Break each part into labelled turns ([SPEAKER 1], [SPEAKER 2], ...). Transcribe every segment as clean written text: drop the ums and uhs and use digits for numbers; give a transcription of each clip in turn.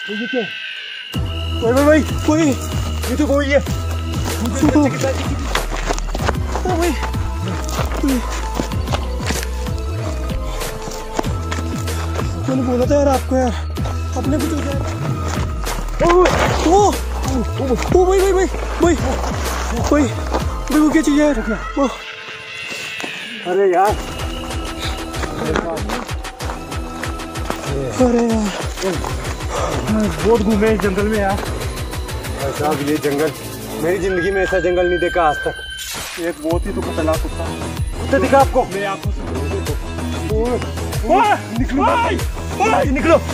[SPEAKER 1] ये क्या? भाई कोई ये तो कोई है। भाई मैंने बोला था यार आपको यार, अपने कुछ हो जाए। ओ भाई वो क्या चीज है यार? अरे यार बहुत घूमे इस जंगल में यार। साहब ये जंगल, मेरी जिंदगी में ऐसा जंगल नहीं देखा आज तक। एक बहुत ही तो खतरनाक कुत्ता दिखा आपको? मैं आपको निकलो।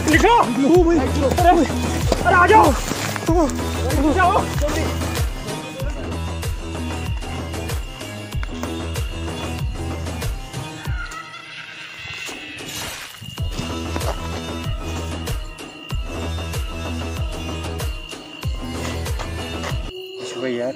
[SPEAKER 1] अरे आ जाओ जल्दी। भाई यार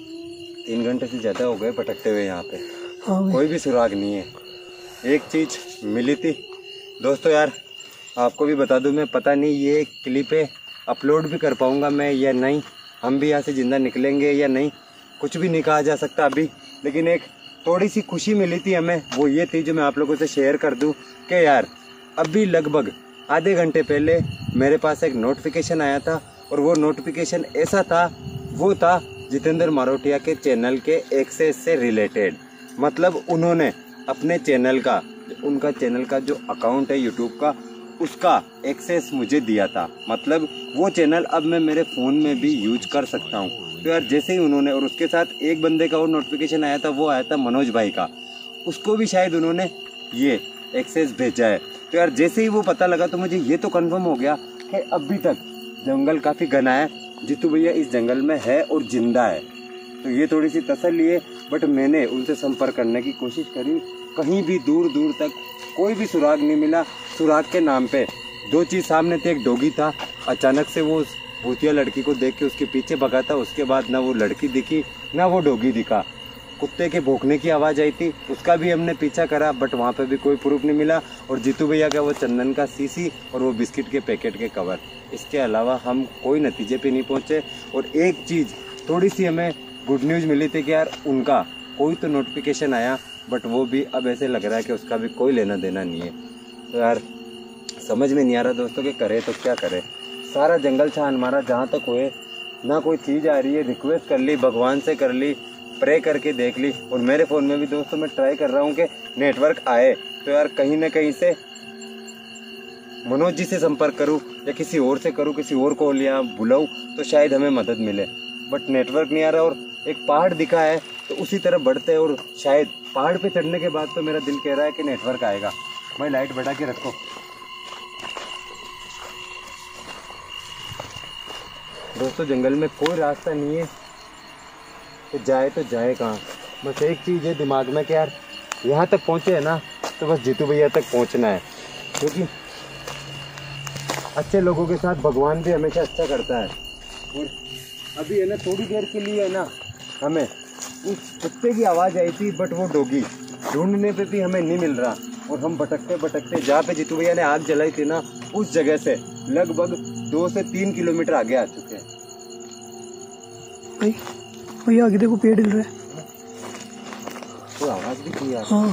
[SPEAKER 1] 3 घंटे से ज्यादा हो गए भटकते हुए यहाँ पे। कोई भी सुराग नहीं है। एक चीज मिली थी दोस्तों यार, आपको भी बता दूं, मैं पता नहीं ये क्लिप पे अपलोड भी कर पाऊंगा मैं या नहीं, हम भी यहाँ से जिंदा निकलेंगे या नहीं, कुछ भी नहीं कहा जा सकता अभी। लेकिन एक थोड़ी सी खुशी मिली थी हमें, वो ये थी जो मैं आप लोगों से शेयर कर दूं कि यार अभी लगभग आधे घंटे पहले मेरे पास एक नोटिफिकेशन आया था, और वो नोटिफिकेशन ऐसा था, वो था जितेंद्र मारोटिया के चैनल के एक्सेस से रिलेटेड। मतलब उन्होंने अपने चैनल का, उनका चैनल का जो अकाउंट है यूट्यूब का, उसका एक्सेस मुझे दिया था। मतलब वो चैनल अब मैं मेरे फ़ोन में भी यूज कर सकता हूँ। तो यार जैसे ही उन्होंने, और उसके साथ एक बंदे का और नोटिफिकेशन आया था, वो आया था मनोज भाई का, उसको भी शायद उन्होंने ये एक्सेस भेजा है। तो यार जैसे ही वो पता लगा तो मुझे ये तो कन्फर्म हो गया कि अभी तक जंगल काफ़ी घना है, जीतू भैया इस जंगल में है और जिंदा है। तो ये थोड़ी सी तसल्ली है। बट मैंने उनसे संपर्क करने की कोशिश करी, कहीं भी दूर दूर तक कोई भी सुराग नहीं मिला। सुराग के नाम पे 2 चीज़ सामने थी, एक डॉगी था, अचानक से वो भूतिया लड़की को देख के उसके पीछे भगा था, उसके बाद ना वो लड़की दिखी ना वो डॉगी दिखा। कुत्ते के भौंकने की आवाज़ आई थी, उसका भी हमने पीछा करा, बट वहाँ पे भी कोई प्रूफ नहीं मिला। और जीतू भैया का वो चंदन का सीसी और वो बिस्किट के पैकेट के कवर, इसके अलावा हम कोई नतीजे पे नहीं पहुँचे। और एक चीज़ थोड़ी सी हमें गुड न्यूज़ मिली थी कि यार उनका कोई तो नोटिफिकेशन आया, बट वो भी अब ऐसे लग रहा है कि उसका भी कोई लेना देना नहीं है। तो यार समझ में नहीं आ रहा दोस्तों कि करे तो क्या करे। सारा जंगल छान मारा, जहाँ तक हुए ना कोई चीज़ आ रही है। रिक्वेस्ट कर ली, भगवान से कर ली, प्रे करके देख ली, और मेरे फ़ोन में भी दोस्तों मैं ट्राई कर रहा हूँ कि नेटवर्क आए। तो यार कहीं ना कहीं से मनोज जी से संपर्क करूँ या किसी और से करूँ, किसी और को या बुलाऊँ तो शायद हमें मदद मिले। बट नेटवर्क नहीं आ रहा। और एक पहाड़ दिखा है तो उसी तरफ बढ़ते हैं, और शायद पहाड़ पे चढ़ने के बाद तो मेरा दिल कह रहा है कि नेटवर्क आएगा। भाई लाइट बढ़ा के रखो। दोस्तों जंगल में कोई रास्ता नहीं है, तो जाए कहाँ। बस एक चीज़ है दिमाग में कि यार यहाँ तक पहुँचे है ना, तो बस जीतू भैया तक पहुँचना है, क्योंकि अच्छे लोगों के साथ भगवान भी हमेशा अच्छा करता है। और अभी है ना थोड़ी देर के लिए है ना हमें उस कुत्ते की आवाज़ आई थी, बट वो डॉगी ढूंढने पे भी हमें नहीं मिल रहा। और हम भटकते भटकते जहाँ पे जीतू भैया ने आग जलाई थी ना, उस जगह से लगभग 2 से 3 किलोमीटर आगे आ चुके हैं।
[SPEAKER 2] भाई आगे देखो पेड़ हिल रहा है।
[SPEAKER 1] तो आवाज़ भी थी यार।
[SPEAKER 2] हाँ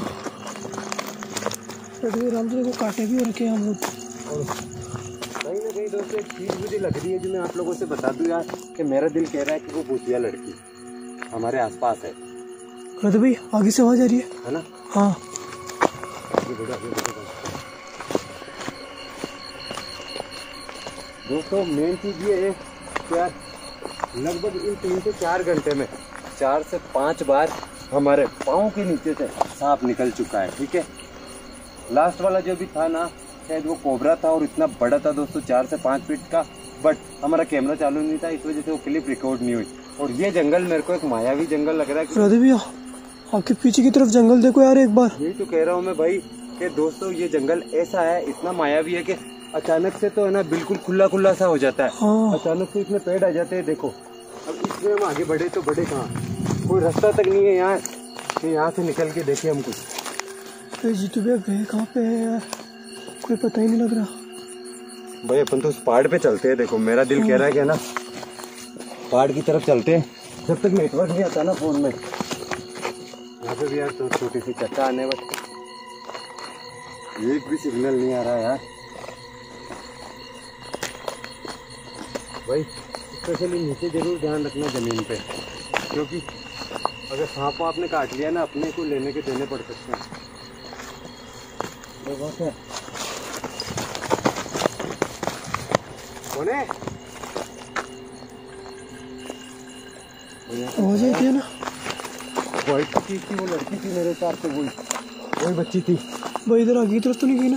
[SPEAKER 2] आराम से देखो, कांटे भी हो रखे हैं हम लोग।
[SPEAKER 1] और कहीं ना कहीं दोस्तों एक चीज़ मुझे लग रही है जो मैं आप लोगों से बता दूं यार, कि मेरा दिल कह रहा है कि वो भूतिया लड़की हमारे आसपास है।
[SPEAKER 2] तो भाई आगे से आवाज आ रही है
[SPEAKER 1] ना?
[SPEAKER 2] हाँ
[SPEAKER 1] दोस्तों मेन चीज़ ये है कि यार लगभग इन 3 से 4 घंटे में 4 से 5 बार हमारे पाँव के नीचे से सांप निकल चुका है। ठीक है, लास्ट वाला जो भी था ना, शायद वो कोबरा था और इतना बड़ा था दोस्तों, 4 से 5 फीट का। बट हमारा कैमरा चालू नहीं था, इस वजह से वो क्लिप रिकॉर्ड नहीं हुई। और ये जंगल मेरे को एक मायावी जंगल लग रहा है।
[SPEAKER 2] राधे भैया आपके पीछे की तरफ जंगल देखो यार एक बार।
[SPEAKER 1] यही तो कह रहा हूँ मैं भाई कि दोस्तों ये जंगल ऐसा है, इतना मायावी है कि अचानक से तो है ना बिल्कुल खुला खुला सा हो जाता है।
[SPEAKER 2] हाँ।
[SPEAKER 1] अचानक से इसमें पेड़ आ जाते हैं। देखो अब इसमें हम आगे बढ़े तो बढ़े कहाँ, कोई रास्ता तक नहीं है यहाँ कि यहाँ से निकल के देखे हम कुछ।
[SPEAKER 2] जीतू भैया गए कहाँ पे है यार, कोई पता ही नहीं लग रहा।
[SPEAKER 1] भाई अपन तो उस पहाड़ पे चलते हैं। देखो मेरा दिल कह रहा है कि ना पहाड़ की तरफ चलते हैं, जब तक नेटवर्क नहीं आता ना फोन में। यहाँ पे भी यार तो छोटी सी चट्टान है, बस एक भी सिग्नल नहीं आ रहा यार। भाई स्पेशली नीचे जरूर ध्यान रखना जमीन पे, क्योंकि अगर सांप आपने काट लिया ना अपने को लेने के देने पड़ सकते हैं। कौन है?
[SPEAKER 2] आवाज आई थी ना,
[SPEAKER 1] वाइट की थी, वो लड़की थी मेरे साथ, तो वही बच्ची थी।
[SPEAKER 2] भाई इधर आगे की तरफ तो नहीं गई ना?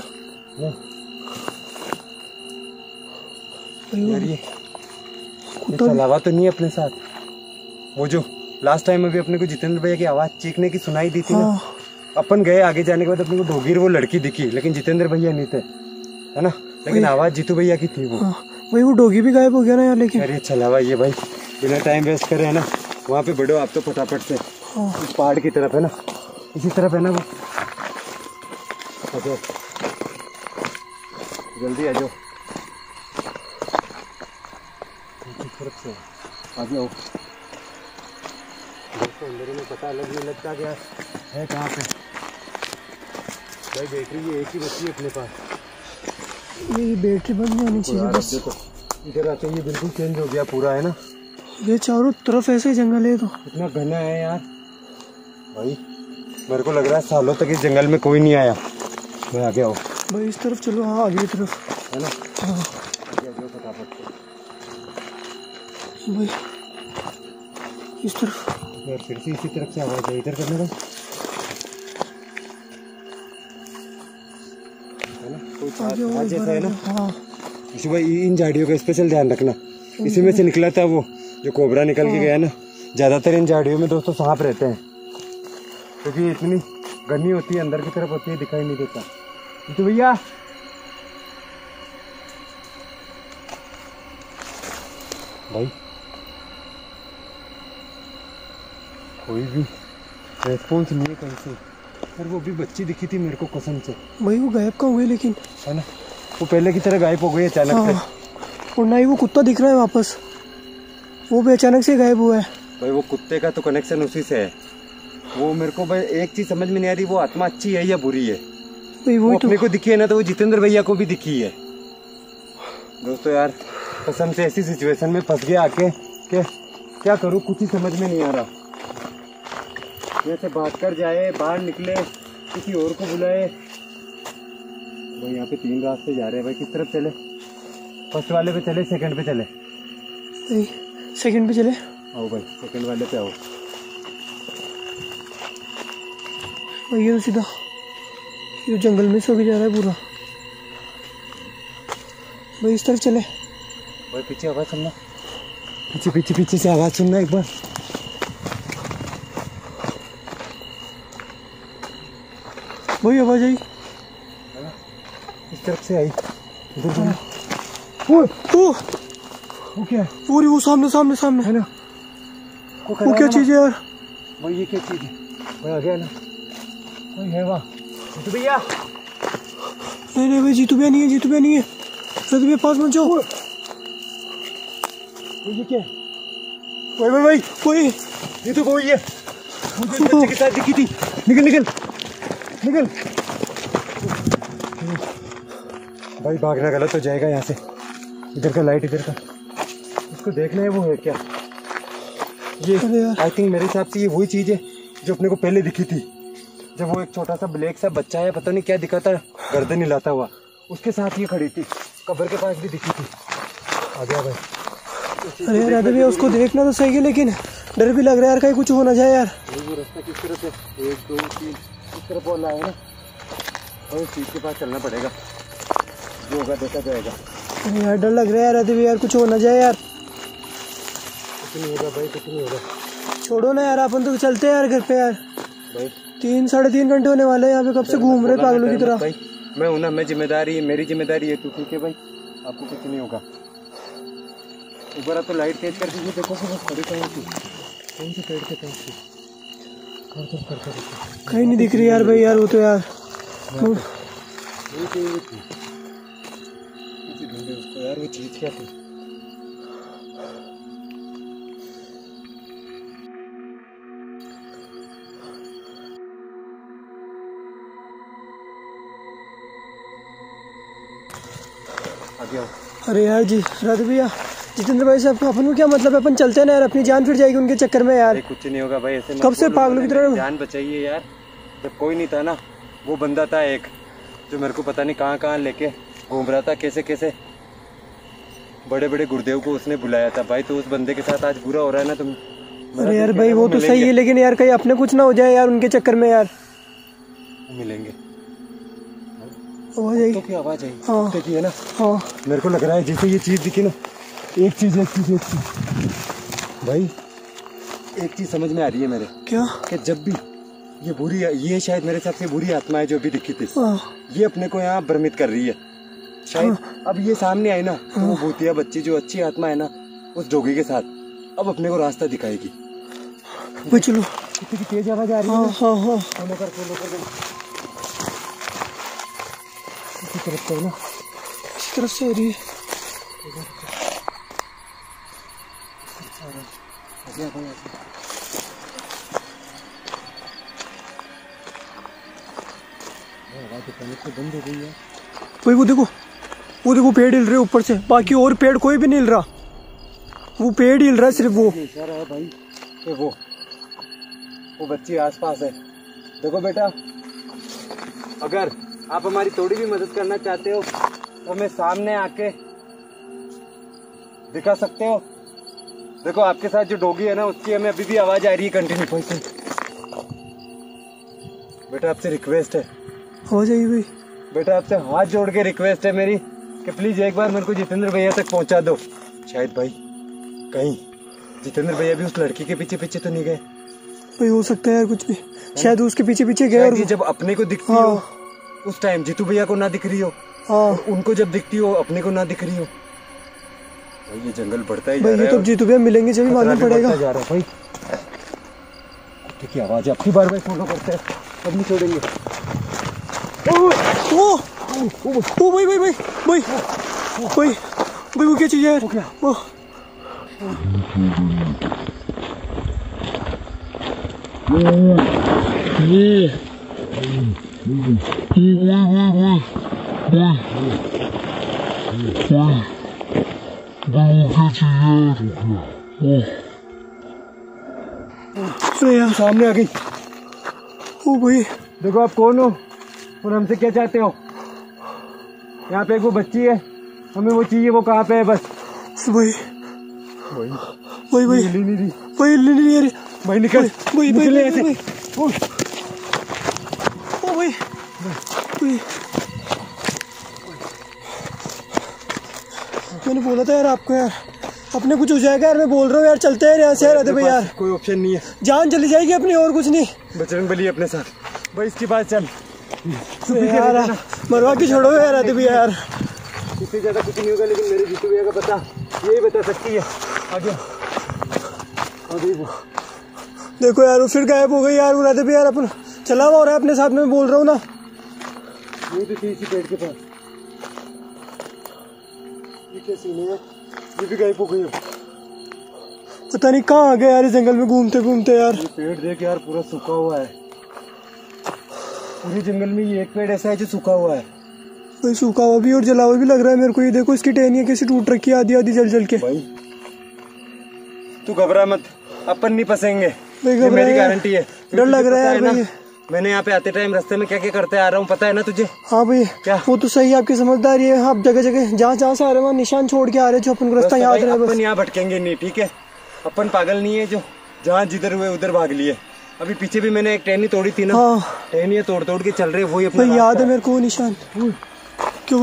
[SPEAKER 1] यार ये अलावा तो नहीं अपने साथ। वो जो लास्ट टाइम अभी अपने को जितेंद्र भैया की आवाज चीखने की सुनाई दी थी ना, अपन गए आगे जाने के बाद अपने को डोगीर वो लड़की दिखी, लेकिन जितेंद्र भैया नहीं थे, है ना, लेकिन आवाज जीतू भैया की थी वो।
[SPEAKER 2] वही वो डोगी भी गायब हो गया ना यार। लेकिन
[SPEAKER 1] अरे चलावा ये भाई बिना टाइम वेस्ट करे है ना, वहाँ पे बढ़ो आप तो फटाफट से। इस पहाड़ की तरफ है ना, इसी तरफ है ना वो। आ जाओ जल्दी आ जाओ, इस तरफ से आ जाओ। दोस्तों अंदर में पता अलग नहीं लगता क्या है कहाँ पे। भाई बैटरी ये एक ही बची है अपने पास।
[SPEAKER 2] ये बैटरी बंद नहीं होनी चाहिए बस।
[SPEAKER 1] देखो इधर आते ये बिल्कुल चेंज हो गया पूरा, है ना।
[SPEAKER 2] ये चारों तरफ ऐसे ही जंगल है, तो
[SPEAKER 1] इतना घना है यार। भाई मेरे को लग रहा है सालों तक इस जंगल में कोई नहीं आया। मैं आगे आओ
[SPEAKER 2] भाई, इस तरफ चलो। हाँ आगे की तरफ
[SPEAKER 1] है ना।
[SPEAKER 2] हाँ
[SPEAKER 1] आगे आओ फटाफट
[SPEAKER 2] भाई, इस तरफ
[SPEAKER 1] यार। फिर से इसी तरफ से आवाज है, इधर करने का है ना। कोई छाछ जैसा है ना।
[SPEAKER 2] हाँ
[SPEAKER 1] इसी भाई इन झाड़ियों का स्पेशल ध्यान रखना। इसी में से निकला था वो जो कोबरा निकल के गया ना। ज्यादातर इन झाड़ियों में दोस्तों सांप रहते हैं, क्योंकि इतनी घनी होती है, अंदर की तरफ होती है, दिखाई नहीं देता। तो भैया भाई कोई भी रेस्पॉन्स नहीं है कहीं से। पर वो भी बच्ची दिखी थी मेरे को कसम से।
[SPEAKER 2] भाई वो गायब कहाँ हुए लेकिन,
[SPEAKER 1] है ना, वो पहले की तरह गायब हो गई अचानक से।
[SPEAKER 2] और ना ही वो कुत्ता दिख रहा है वापस, वो भी अचानक से गायब हुआ है।
[SPEAKER 1] भाई वो कुत्ते का तो कनेक्शन उसी से है। वो मेरे को भाई एक चीज समझ में नहीं आ रही, वो आत्मा अच्छी है या बुरी है।
[SPEAKER 2] भाई
[SPEAKER 1] वो
[SPEAKER 2] तो
[SPEAKER 1] अपने को दिखी है ना, तो वो जितेंद्र भैया को भी दिखी है। दोस्तों यार कसम से ऐसी सिचुएशन में फंस गया आके कि क्या करूँ, कुछ ही समझ में नहीं आ रहा। जैसे भाग कर जाए, बाहर निकले, किसी और को बुलाए। भाई यहाँ पे 3 रास्ते जा रहे हैं। भाई किस तरफ चले? फर्स्ट वाले पे चले, सेकंड पे चले?
[SPEAKER 2] भाई सेकंड पे चले।
[SPEAKER 1] आओ भाई सेकंड वाले पे आओ।
[SPEAKER 2] भाई ये तो सीधा ये जंगल में से होके जा रहा है पूरा। भाई इस तरफ चले।
[SPEAKER 1] भाई पीछे आवाज सुनना, पीछे पीछे पीछे से आवाज सुनना एक बार।
[SPEAKER 2] भाई आवाज आई,
[SPEAKER 1] इस तरफ से आई। इधर वो क्या है?
[SPEAKER 2] पूरी वो सामने सामने सामने
[SPEAKER 1] है ना।
[SPEAKER 2] वो क्या चीज है यार?
[SPEAKER 1] भाई ये क्या चीज है? भाई आ गया ना, कोई है वहाँ। जीतू भैया
[SPEAKER 2] नहीं नहीं भाई, जीतू भैया नहीं है, जीतू भैया नहीं है। जीतू भैया पास मत जाओ।
[SPEAKER 1] ये क्या है?
[SPEAKER 2] भाई भाई भाई कोई
[SPEAKER 1] ये तो वही है मुझे बच्चे के साथ दिखी थी। निकल निकल निकल। भाई भागना गलत हो जाएगा यहाँ से। इधर का लाइट, इधर का, इसको देखना है वो है क्या। ये आई थिंक मेरे हिसाब से ये वही चीज है जो अपने को पहले दिखी थी, जब वो एक छोटा सा ब्लैक सा बच्चा है, पता नहीं क्या दिखा था, गर्दन हिलाता हुआ, उसके साथ ये खड़ी थी। कब्र के पास भी दिखी थी। आ गया भाई।
[SPEAKER 2] अरे राधे भैया उसको देखना तो सही है, लेकिन डर भी लग रहा है यार, कहीं कुछ हो ना जाए यार।
[SPEAKER 1] वो रास्ता किस तरफ है? 1 2 3 इस तरफ वाला है ना, और उस चीज के पास चलना पड़ेगा, जो होगा देखा जाएगा।
[SPEAKER 2] अरे यार डर लग रहा है राधे भैया यार, कुछ हो ना जाए यार।
[SPEAKER 1] कुछ नहीं होगा भाई, कुछ नहीं होगा।
[SPEAKER 2] छोड़ो ना यार, अपन तो चलते हैं यार घर पे यार।
[SPEAKER 1] भाई
[SPEAKER 2] 3 साढ़े 3 घंटे होने वाले हैं यहाँ पे, कब से घूम रहे पागलों की तरह।
[SPEAKER 1] भाई मैं हूं ना, मैं जिम्मेदारी, मेरी जिम्मेदारी है, तू ठीक है भाई, आपको कुछ नहीं होगा। ऊपर आप तो लाइट तेज कर दीजिए। देखो कि वो खड़ी कहीं थी, कौन से पेड़ के पास थी?
[SPEAKER 2] कहीं नहीं दिख रही यार भाई यार, वो तो यार
[SPEAKER 1] यार वो चीज क्या थी? आगे आओ।
[SPEAKER 2] अरे यार जी राधे भैया, जितेंद्र भाई साहब को अपन को क्या मतलब है? अपन चलते हैं ना यार, अपनी जान फिर जाएगी उनके चक्कर में यार।
[SPEAKER 1] कुछ नहीं होगा भाई, ऐसे मत
[SPEAKER 2] कब से
[SPEAKER 1] बोलो,
[SPEAKER 2] पागलों की तरह
[SPEAKER 1] जान बचाइए यार। जब कोई नहीं था ना, वो बंदा था एक जो मेरे को पता नहीं कहाँ कहाँ लेके घूम रहा था, कैसे कैसे बड़े बड़े गुरुदेव को उसने बुलाया था भाई। तो उस बंदे के साथ आज बुरा हो रहा है ना तुम।
[SPEAKER 2] अरे यार भाई वो तो सही है, लेकिन यार कहीं अपने कुछ ना हो जाए यार उनके चक्कर में यार।
[SPEAKER 1] मिलेंगे।
[SPEAKER 2] आवाज आई
[SPEAKER 1] तो क्या आवाज आई?
[SPEAKER 2] हाँ
[SPEAKER 1] देखिए है ना।
[SPEAKER 2] हाँ
[SPEAKER 1] मेरे को लग रहा है जैसे ये चीज दिखी ना, एक चीज भाई, एक चीज समझ में आ रही है मेरे।
[SPEAKER 2] क्या?
[SPEAKER 1] कि जब भी ये बुरी, ये शायद मेरे हिसाब से बुरी आत्मा है जो अभी दिखी थी, ये अपने को यहाँ भ्रमित कर रही है शायद। अब ये सामने आई ना, तो वो भूतिया बच्ची जो अच्छी आत्मा है ना, उस जोगी के साथ अब अपने को रास्ता दिखाएगी।
[SPEAKER 2] भाई चलो।
[SPEAKER 1] कितनी तेज आवाज आ रही है।
[SPEAKER 2] हाँ
[SPEAKER 1] फॉलो कर इसी तरफ से ना,
[SPEAKER 2] इस तरफ से हो रही है। बंद हो गई है भाई। वो देखो पेड़ हिल रहे ऊपर से, बाकी और पेड़ कोई भी नहीं हिल रहा, वो पेड़ हिल रहा है सिर्फ। वो
[SPEAKER 1] इशारा है भाई कि वो बच्ची आसपास है। देखो बेटा, अगर आप हमारी थोड़ी भी मदद करना चाहते हो तो हमें सामने आके दिखा सकते हो। देखो आपके साथ जो डॉगी है ना, उसकी हमें अभी भी आवाज आ रही है कंटिन्यू। बेटा आपसे रिक्वेस्ट है,
[SPEAKER 2] हो जाएगी भाई।
[SPEAKER 1] बेटा आपसे हाथ जोड़ के रिक्वेस्ट है मेरी कि प्लीज एक बार मेरे को जितेंद्र भैया तक पहुंचा दो। शायद भाई कहीं जितेंद्र भैया भी उस लड़की के पीछे पीछे तो नहीं गए
[SPEAKER 2] भाई? हो सकता है यार कुछ भी, शायद उसके पीछे पीछे गए। और
[SPEAKER 1] जब अपने को दिखती हो उस टाइम जीतू भैया को ना दिख रही हो, उनको जब दिखती हो अपने को ना दिख रही हो। भाई ये जंगल बढ़ता ही जा रहा है।
[SPEAKER 2] तो जीतू भैया मिलेंगे जब मालूम पड़ेगा।
[SPEAKER 1] जा रहा है भाई। ठीक है, आवाज आपकी बार बार फॉलो करते हैं, अब नहीं छोड़ेंगे।
[SPEAKER 2] ओ भाई वो क्या चीज है यार? वो
[SPEAKER 1] यार सामने आ गई।
[SPEAKER 2] ओ भाई
[SPEAKER 1] देखो आप कौन हो और हमसे क्या चाहते हो? यहाँ पे एक वो बच्ची है, हमें वो चाहिए। वो कहाँ पे है? बस
[SPEAKER 2] भाई
[SPEAKER 1] हिली नहीं रही भाई। निकल निकले ऐसे।
[SPEAKER 2] ओ भाई मैंने बोला था यार आपको यार, अपने कुछ हो जाएगा यार। मैं बोल रहा हूँ यार, चलते हैं यहाँ से यार। भाई यार
[SPEAKER 1] कोई ऑप्शन नहीं है,
[SPEAKER 2] जान चली जाएगी अपनी, और कुछ नहीं।
[SPEAKER 1] बजरंग बली अपने साथ भाई, इसके बाद चल
[SPEAKER 2] यार मरवा के छोड़ो यार राधे भैया यार।
[SPEAKER 1] इससे ज्यादा कुछ नहीं होगा, लेकिन मेरे जीतू भैया का पता यही बता सकती है। आगे
[SPEAKER 2] देखो यार वो फिर गायब हो गई यार वो राधे भैया यार। अपन चला हुआ हो रहा है अपने साथ में, बोल रहा हूँ ना।
[SPEAKER 1] ये तो थी इसी पेड़ के पास। ये क्या सीन है? ये भी गायब हो गई।
[SPEAKER 2] पता नहीं कहाँ आ गए यार इस जंगल में घूमते घूमते यार।
[SPEAKER 1] ये पेड़ देख यार पूरा सूखा हुआ है। पूरे जंगल में ये एक पेड़ ऐसा है जो सूखा हुआ है।
[SPEAKER 2] भाई सूखा हुआ भी और जला हुआ भी लग रहा है मेरे को। ये देखो इसकी टहनियाँ कैसी टूट रखी है, आधी आधी जल के।
[SPEAKER 1] भाई तू घबरा मत, अपन नहीं फंसेंगे,
[SPEAKER 2] ये
[SPEAKER 1] मेरी गारंटी है।
[SPEAKER 2] डर लग रहा है यार।
[SPEAKER 1] मैंने यहाँ पे आते टाइम रास्ते में क्या क्या करते आ रहा हूँ पता है ना तुझे?
[SPEAKER 2] हाँ भाई
[SPEAKER 1] क्या?
[SPEAKER 2] वो तो सही है, आपकी समझदारी है। आप जगह जगह जहाँ से आ रहे हैं निशान छोड़ के आ रहे हैं, जो अपन को रास्ता याद रहे।
[SPEAKER 1] अपन यहाँ भटकेंगे नहीं, ठीक है? अपन पागल नहीं है जो जहाँ जिधर हुए उधर भाग लिए। अभी पीछे भी मैंने एक टहनी तोड़ी थी ना, टहनियाँ तोड़ तोड़ के चल रहे, वही अपना
[SPEAKER 2] याद है मेरे को निशान। क्यों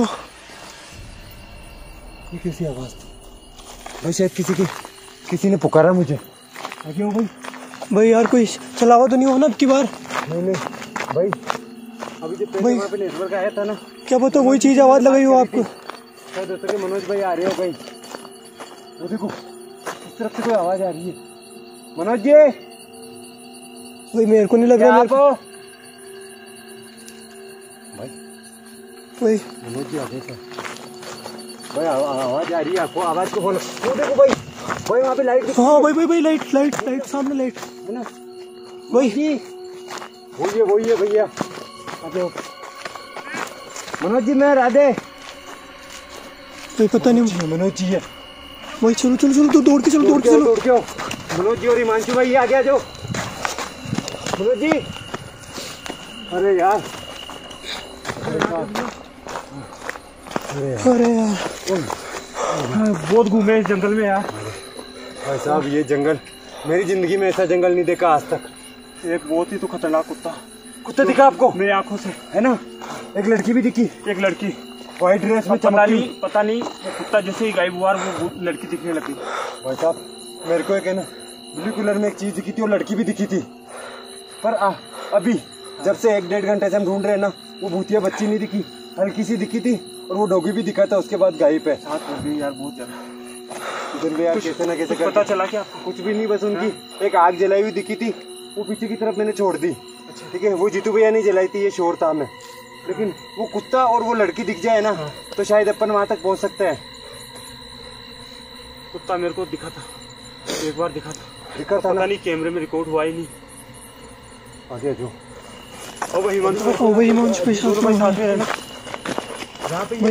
[SPEAKER 1] ये कैसी आवाज थी भाई? शायद किसी ने पुकारा मुझे। आगे हो
[SPEAKER 2] भाई यार कोई चलावा तो नहीं हो ना अब की बार?
[SPEAKER 1] नहीं भाई, अभी जो
[SPEAKER 2] भाई
[SPEAKER 1] वहाँ पे नेटवर्क आया था ना,
[SPEAKER 2] क्या पता वही चीज आवाज लगाई हो आपको।
[SPEAKER 1] शायद दोस्तों के मनोज भाई आ रहे हो भाई। वो देखो इस तरफ से कोई आवाज आ रही है। मनोज जी
[SPEAKER 2] भाई मेरे को नहीं लग रहा।
[SPEAKER 1] आप
[SPEAKER 2] भाई
[SPEAKER 1] मनोज जी आ गए। भाई आवाज आ रही है आपको, आवाज को फॉलो। वो देखो भाई, भाई वहाँ पे लाइट।
[SPEAKER 2] हाँ भाई लाइट लाइट लाइट, सामने लाइट
[SPEAKER 1] है ना
[SPEAKER 2] भाई।
[SPEAKER 1] वही है भैया। मनोज जी मैं राधे
[SPEAKER 2] भाई, पता नहीं
[SPEAKER 1] मनोज जी है
[SPEAKER 2] भाई। चलो तो दौड़ के चलो।
[SPEAKER 1] मनोज जी और हिमांशु भाई आ गया जो। मनोज जी, अरे यार
[SPEAKER 2] बहुत घूमे इस जंगल में यार।
[SPEAKER 1] भाई साहब ये जंगल, मेरी जिंदगी में ऐसा जंगल नहीं देखा आज तक।
[SPEAKER 2] एक बहुत ही तो खतरनाक कुत्ता
[SPEAKER 1] दिखा आपको?
[SPEAKER 2] मेरी आंखों से,
[SPEAKER 1] है ना। एक लड़की भी दिखी,
[SPEAKER 2] एक लड़की
[SPEAKER 1] व्हाइट ड्रेस में
[SPEAKER 2] पता नहीं कुत्ता जैसे ही गायब हुआ वो लड़की दिखने लगी।
[SPEAKER 1] भाई साहब मेरे को एक है ना ब्लू कलर में एक चीज दिखी थी और लड़की भी दिखी थी, पर अभी जब से 1-1.5 घंटे से हम ढूंढ रहे हैं ना, वो भूतिया बच्ची नहीं दिखी, हल्की सी दिखी थी और वो डॉगी भी दिखा था, उसके बाद गायब है।
[SPEAKER 2] साथ हो गई यार बहुत ज्यादा।
[SPEAKER 1] इधर भी यार कैसे ना कैसे
[SPEAKER 2] पता चला क्या?
[SPEAKER 1] कुछ भी नहीं, बस उनकी एक आग जलाई हुई दिखी थी, वो पीछे की तरफ मैंने छोड़ दी। ठीक है, वो जीतू भैया नहीं जलाई थी, ये शोर था हमें। लेकिन वो कुत्ता और वो लड़की दिख जाए ना तो शायद अपन वहां तक पहुंच सकते हैं।
[SPEAKER 2] कुत्ता मेरे को दिखा था, एक बार दिखा था
[SPEAKER 1] पता
[SPEAKER 2] नहीं कैमरे में रिकॉर्ड हुआ ही नहीं।
[SPEAKER 1] आगे जो
[SPEAKER 2] वही मंच पे साथ में रहना।
[SPEAKER 1] यहाँ पे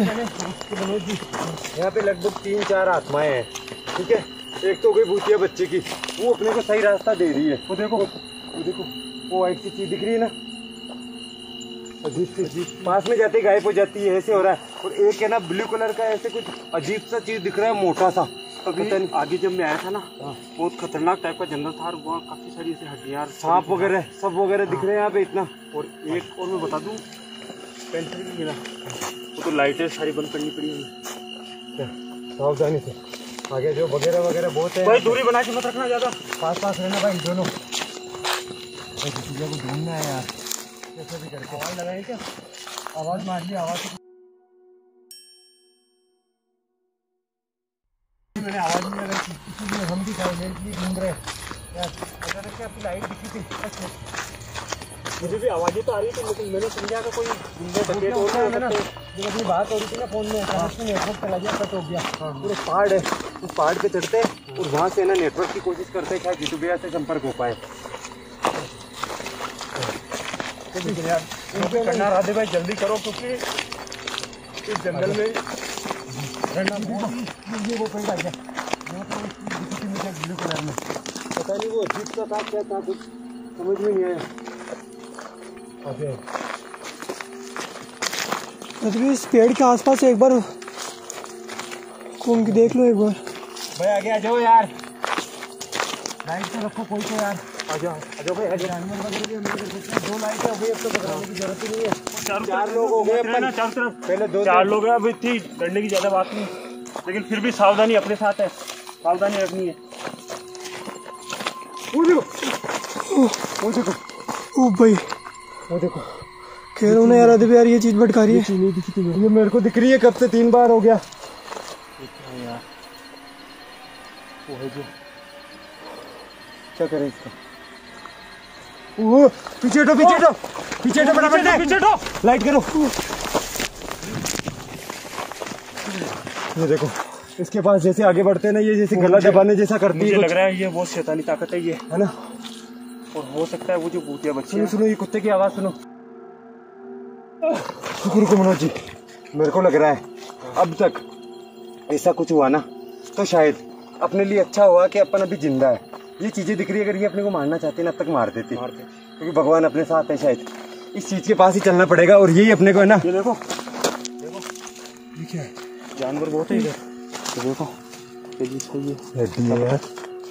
[SPEAKER 1] यहाँ पे लगभग 3-4 आत्माएं हैं। ठीक है, एक तो गई भूतिया बच्चे की, वो अपने को सही रास्ता दे रही है। वो देखो वो व्हाइट सी चीज दिख रही है ना, अजीब पास में जाते गायब हो जाती है, ऐसे हो रहा है। और एक है ना ब्लू कलर का, ऐसे कुछ अजीब सा चीज दिख रहा है, मोटा सा।
[SPEAKER 2] अभी आगे जब मैं आया था ना, बहुत खतरनाक टाइप का जंगल था, और वहाँ काफी सारी ऐसे हड्डियां,
[SPEAKER 1] सांप वगैरह सब वगैरह दिख रहे हैं यहाँ पे इतना।
[SPEAKER 2] और एक और मैं बता दूं, पेंसिल भी मिला, वो तो लाइटें सारी बंद करनी पड़ी है।
[SPEAKER 1] सावधानी से आगे जो वगैरह बहुत है
[SPEAKER 2] भाई, दूरी बना के मत रखना ज्यादा,
[SPEAKER 1] पास रहना भाई दोनों। को ढूंढना है यार कैसे भी करके।
[SPEAKER 2] आवाज लगाए क्या?
[SPEAKER 1] आवाज मार ली, आवाज मैंने आवाज नहीं लगाई थी, इसीलिए हम भी साइलेंटली ढूंढ रहे यार। अचानक से आपकी लाइट दिखी थी,
[SPEAKER 2] मुझे भी आवाजें तो आ रही थी, लेकिन मैंने समझा कि कोई
[SPEAKER 1] ना जब अपनी बात हो रही थी ना फोन में, नेटवर्क चला गया, कट हो गया। पूरे पहाड़ है, उस पहाड़ पे चढ़ते हैं और वहाँ से ना नेटवर्क की कोशिश करते हैं, शायद जीतू भैया से संपर्क हो पाए।
[SPEAKER 2] करना राधे भाई, जल्दी करो, क्योंकि इस जंगल में
[SPEAKER 1] वो पेड़ आ गया ब्लू कलर में, पता नहीं वो अजीब सा था, क्या था, कुछ समझ में नहीं आया।
[SPEAKER 2] इस पेड़ के आसपास एक बार घूम के देख लो एक बार।
[SPEAKER 1] भाई आगे आ जाओ यार, लाइट तो रखो कोई तो यार। आ जाओ भाई, जानवर वगैरह भी हम कर सकते हैं। 2 लाइटें अभी अब तो बदलाने की जरूरत ही नहीं है। 4 लोग हो गए अपन, पहले
[SPEAKER 2] 4 लोग हैं, अभी थी डरने की ज्यादा बात नहीं, लेकिन फिर भी सावधानी अपने साथ है, सावधानी रखनी है।
[SPEAKER 1] वो देखो
[SPEAKER 2] ओ भाई,
[SPEAKER 1] वो देखो
[SPEAKER 2] कह रहा हूँ ना यार, अभी यार ये चीज भटका रही है।
[SPEAKER 1] नहीं दिखी थी, ये मेरे को दिख रही है कब से, 3 बार हो गया
[SPEAKER 2] यार। वो है जो,
[SPEAKER 1] क्या करें इसका? वो पीछे हटो फटाफट,
[SPEAKER 2] पीछे हटो,
[SPEAKER 1] लाइट करो। ये देखो, इसके पास जैसे आगे बढ़ते हैं ना, ये जैसे गला दबाने जैसा करती है।
[SPEAKER 2] मुझे लग रहा है ये बहुत शैतानी ताकत है ये,
[SPEAKER 1] है ना।
[SPEAKER 2] और हो सकता है वो जो भूतिया बच्चे।
[SPEAKER 1] सुनो ये कुत्ते की आवाज सुनो। रुको मनोज जी, मेरे को लग रहा है अब तक ऐसा कुछ हुआ ना तो शायद अपने लिए अच्छा हुआ कि अपन अभी जिंदा है। ये चीजें दिख रही है, अगर ये अपने को मारना चाहते ना, अब तक मार देती, क्योंकि भगवान अपने साथ है। शायद इस चीज के पास ही चलना पड़ेगा, और यही अपने को है ना।
[SPEAKER 2] ये देखो
[SPEAKER 1] ये क्या है?
[SPEAKER 2] जानवर बहुत है इधर, देखो
[SPEAKER 1] यार।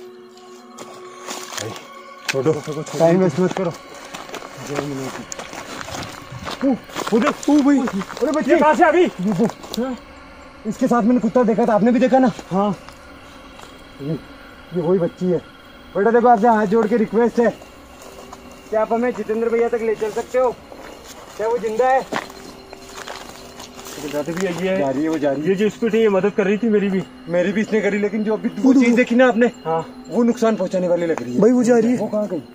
[SPEAKER 1] छोड़ो, टाइम वेस्ट मत करो।
[SPEAKER 2] अरे बच्चे कहाँ से अभी?
[SPEAKER 1] इसके साथ मैंने कुत्ता देखा था, आपने भी देखा ना? हाँ, ये वही बच्ची है। बेटा देखो, आपसे हाथ जोड़ के रिक्वेस्ट है, क्या आप हमें जितेंद्र भैया तक ले चल सकते हो? क्या वो जिंदा है?
[SPEAKER 2] भी ये
[SPEAKER 1] जा रही है, वो जा रही है।
[SPEAKER 2] ये जो स्पीड है, ये मदद कर रही थी मेरी भी इसने करी, लेकिन जो अभी वो चीज देखी ना आपने, हाँ,
[SPEAKER 1] वो नुकसान पहुंचाने वाली लग रही है।
[SPEAKER 2] भाई वो जा रही है,
[SPEAKER 1] वो कहाँ गई?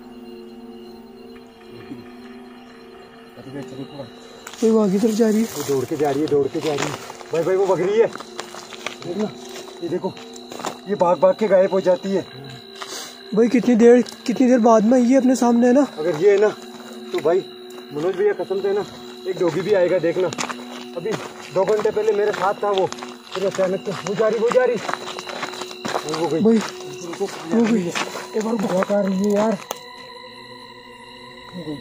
[SPEAKER 2] वो आगे तरफ जा रही है,
[SPEAKER 1] वो दौड़ के जा रही है। भाई वो भग रही है। देखना, ये देखो, ये भाग भाग के गायब हो जाती है
[SPEAKER 2] भाई। कितनी देर बाद में ये अपने सामने है ना।
[SPEAKER 1] अगर ये है ना तो भाई मनोज भैया कसम से ना एक डॉगी भी आएगा देखना। अभी 2 घंटे पहले मेरे साथ था वो, फिर अचानक से वो जा रही हो गई
[SPEAKER 2] भाई।
[SPEAKER 1] हो गई एक बार बहुत आ रही है यार। हो गई।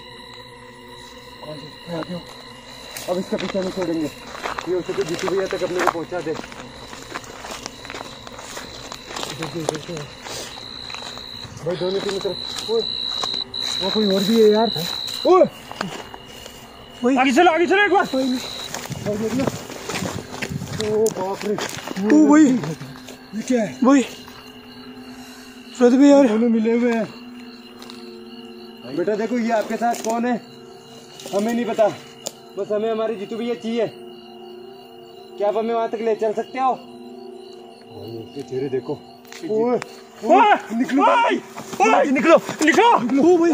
[SPEAKER 1] अब इसका पीछा नहीं छोड़ेंगे, ये हो सके जीतू भैया तक अपने को पहुंचा दे। भाई दोनों तीनों तरफ वहाँ कोई और भी है यार।
[SPEAKER 2] आगे चलो एक बार।
[SPEAKER 1] ओ बाप रे,
[SPEAKER 2] ओ भाई
[SPEAKER 1] ये क्या है
[SPEAKER 2] भाई? सूरज भी यार
[SPEAKER 1] दोनों मिले हुए हैं। बेटा देखो ये आपके साथ कौन है हमें नहीं पता, बस हमें हमारी जीतू भैया चाहिए। क्या आप हमें वहां तक ले चल सकते हो? उसके चेहरे देखो। निकलो निकलो
[SPEAKER 2] ओ भाई,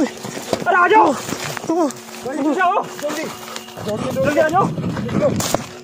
[SPEAKER 1] अरे आ जाओ जल्दी आ जाओ।